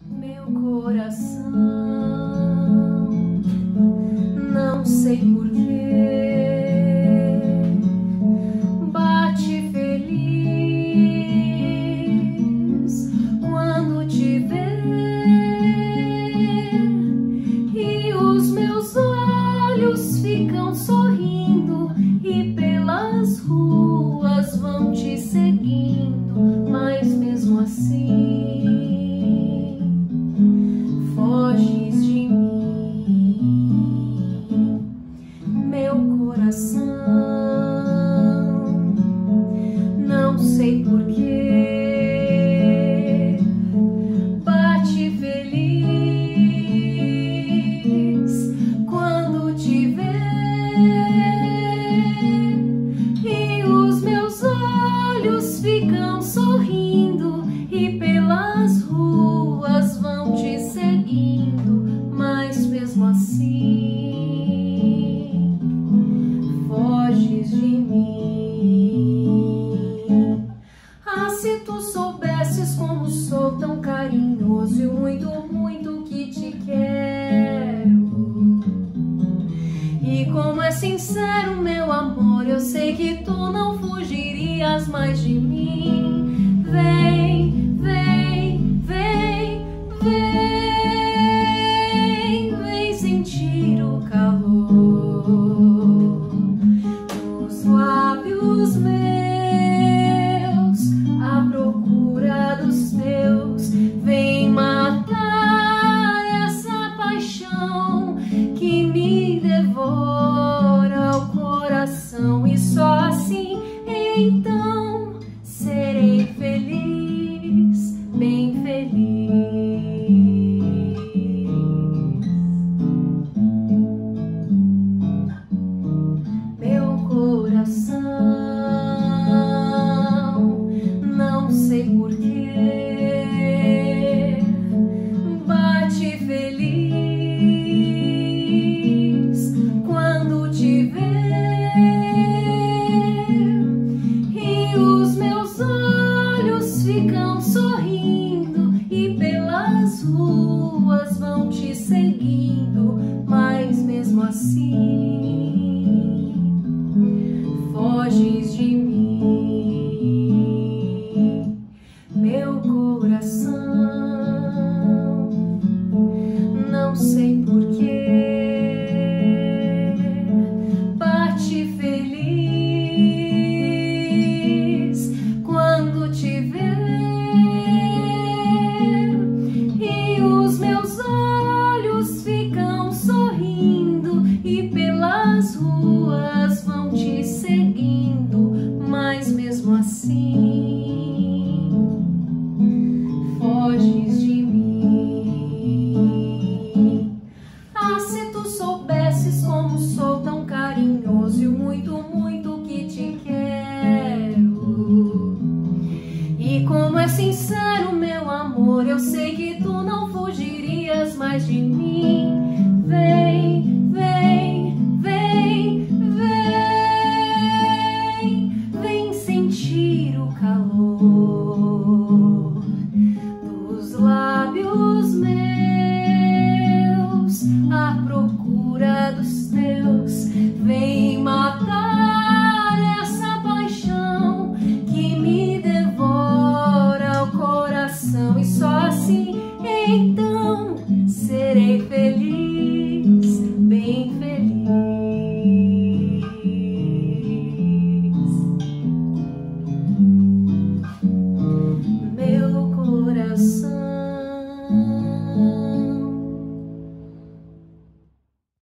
Meu coração, não sei porquê, bate feliz quando te ver, e os meus olhos ficam sorrindo e pelas ruas vão te seguindo, mas mesmo assim foges de mim. Meu coração, não sei porquê, bate feliz quando te ver, e os meus olhos ficam sorrindo e pelas ruas vão te seguindo, mas mesmo assim foges de mim. Ah, se tu soubesses como sou tão carinhoso e muito, muito que te quero, e como é sincero meu amor, eu sei que tu não fugirias mais de mim. Vem, vem, vem, vem, vem sentir o calor dos lábios meus, à procura dos teus. Vem matar essa paixão que me devora o coração, e só assim então serei feliz, bem feliz. Meu coração, não sei porquê, bate feliz quando te ver, e os meus olhos ficam sorrindo e pelas ruas vão te seguindo, mas mesmo assim foges de mim. Meu coração, não sei porquê, bate feliz quando te ver, e os meus olhos ficam sorrindo e pelas ruas vão te seguindo, mas mesmo assim foges de mim. Ah, se tu soubesses como sou tão carinhoso e muito, muito que te quero, e como é sincero meu amor, eu sei que tu não fugirias mais de mim. Vem, vem, vem, vem, vem sentir o calor dos lábios meus, à procura dos teus. Vem matar essa paixão que me devora o coração, e só assim então